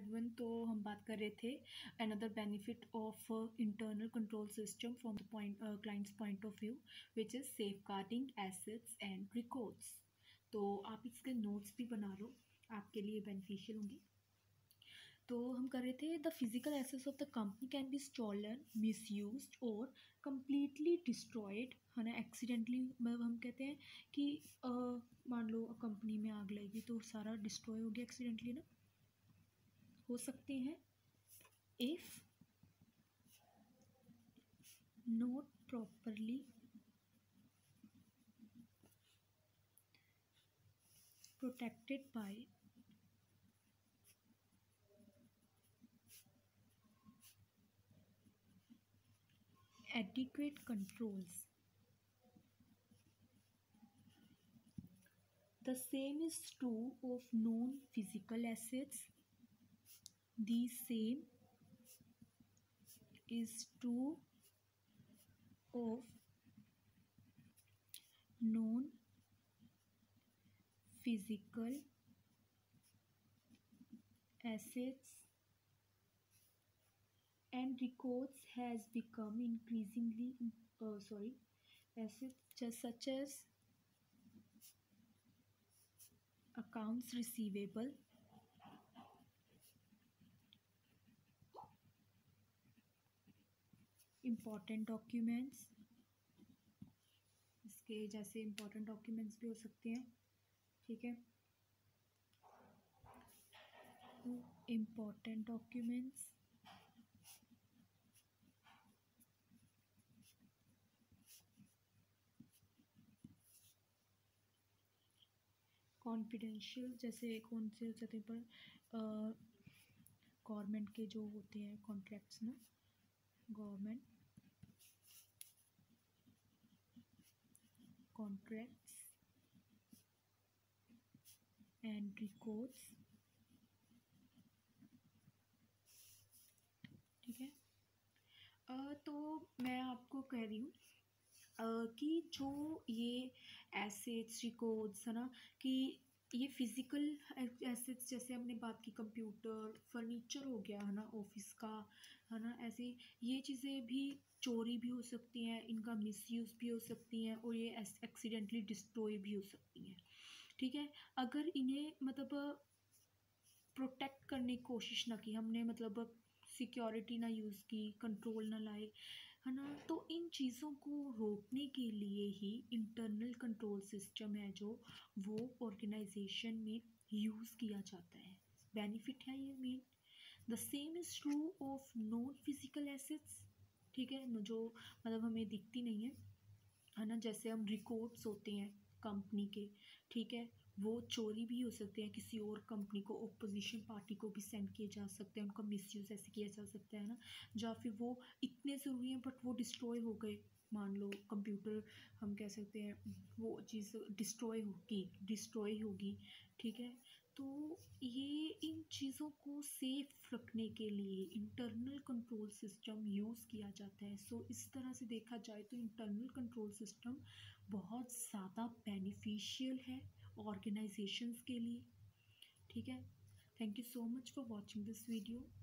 Everyone. तो हम बात कर रहे थे another benefit of internal control system from the client's point of view which is safeguarding assets and records. तो आप इसके नोट्स भी बना लो, आपके लिए बेनिफिशियल होंगी। तो हम कर रहे थे the physical assets of the company can be stolen, misused और कम्प्लीटली डिस्ट्रॉयड, है ना, एक्सीडेंटली। मतलब हम कहते हैं कि मान लो कंपनी में आग लगी तो सारा डिस्ट्रॉय हो गया एक्सीडेंटली ना, हो सकते हैं if not properly protected by adequate controls. The same is true of non-physical assets. The same is true of non-physical assets and records has become increasingly assets just such as accounts receivable, important documents, इसके जैसे important documents भी हो सकते हैं, ठीक है, important documents, confidential, जैसे कौन से हो जाते हैं पर गवर्नमेंट के जो होते हैं कॉन्ट्रैक्ट्स ना, गवर्नमेंट कॉन्ट्रैक्ट्स एंड रिकॉर्ड्स, ठीक है। तो मैं आपको कह रही हूँ कि जो ये एसेट्स रिकॉर्ड्स है ना, कि ये फिज़िकल एसेट्स जैसे हमने बात की, कंप्यूटर, फर्नीचर हो गया है ना ऑफिस का, है ना, ऐसे ये चीज़ें भी चोरी भी हो सकती हैं, इनका मिसयूज़ भी हो सकती हैं और ये एक्सीडेंटली डिस्ट्रॉय भी हो सकती हैं, ठीक है। अगर इन्हें मतलब प्रोटेक्ट करने की कोशिश ना की हमने, मतलब सिक्योरिटी ना यूज़ की, कंट्रोल ना लाए, है ना, तो इन चीज़ों को रोकने के लिए ही इंटरनल कंट्रोल सिस्टम है जो वो ऑर्गेनाइजेशन में यूज़ किया जाता है। बेनिफिट है ये main. The same is true of non physical assets, ठीक है, जो मतलब हमें दिखती नहीं है ना, जैसे हम रिकॉर्ड्स होते हैं कंपनी के, ठीक है, वो चोरी भी हो सकते हैं, किसी और कंपनी को, ओपोजिशन पार्टी को भी सेंड किए जा सकते हैं, उनका मिसयूज़ ऐसे किया जा सकता है ना, या फिर वो इतने ज़रूरी हैं बट वो डिस्ट्रॉय हो गए। मान लो कंप्यूटर, हम कह सकते हैं वो चीज़ डिस्ट्रॉय होगी, ठीक है। तो ये इन चीज़ों को सेफ रखने के लिए इंटरनल कंट्रोल सिस्टम यूज़ किया जाता है। सो इस तरह से देखा जाए तो इंटरनल कंट्रोल सिस्टम बहुत ज़्यादा बेनिफिशियल है ऑर्गेनाइजेशंस के लिए, ठीक है। Thank you so much for watching this video.